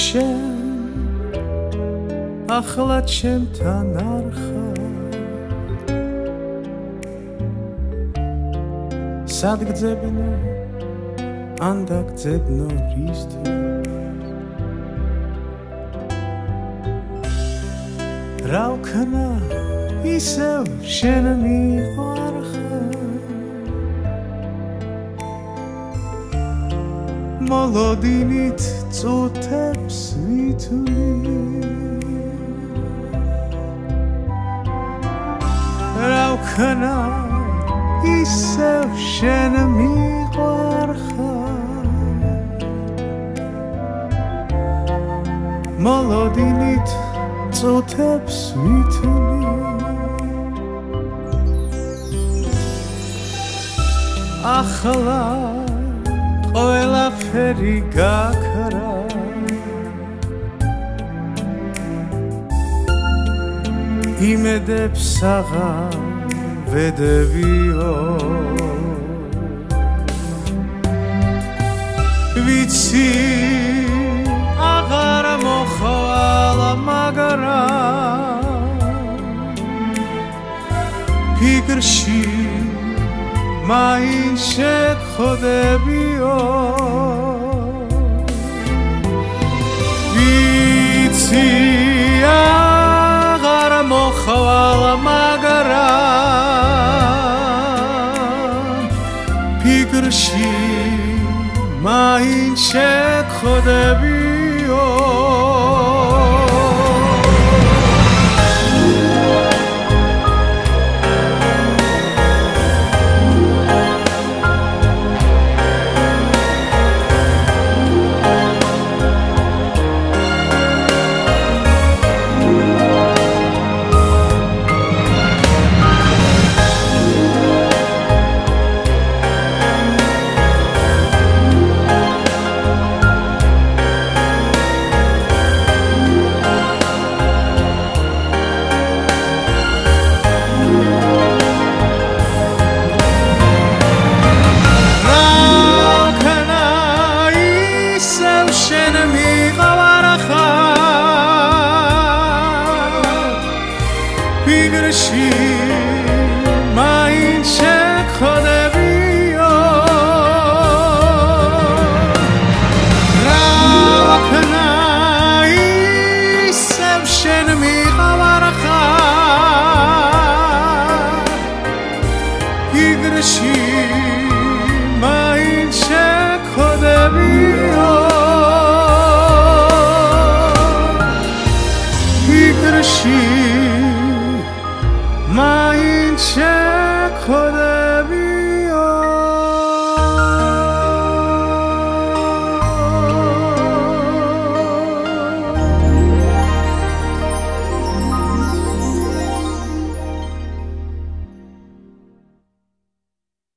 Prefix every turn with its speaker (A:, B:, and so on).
A: შენ ახლა ჩემთან არ ხარ სად გძებნო ან დაგძებნო რისთვის რა ვქნა ისევ შენ მიყვარხარ მოლოდინით წუთებს ვითვლი რა ვქნა ისევ შენ მიყვარხარ მოლოდინით წუთებს ვითვლი ახლა ყველაფერი გაქრა იმედებს აღარ ვედევიო ვიცი აღარ მოხვალა მაგრამ ფიქრში მაინც შეგხვდებიო ვიცი აღარ მოხვალა მაგრამ ფიქრში მაინც შეგხვდებიო